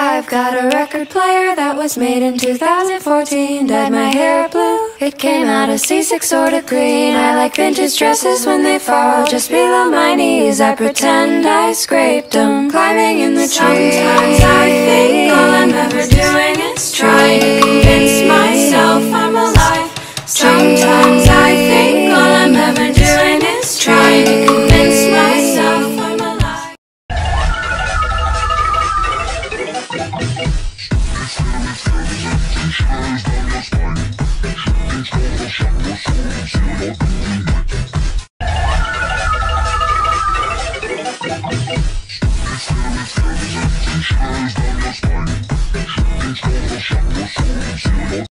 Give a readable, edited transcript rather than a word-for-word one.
I've got a record player that was made in 2014. Dyed my hair blue, it came out a C6 sort of green. I like vintage dresses when they fall just below my knees. I pretend I scraped them, climbing in the trees. Sometimes I think all I'm ever doing is trying to convince myself I'm alive. Sometimes I think all I'm ever doing is trying to convince myself I'm alive.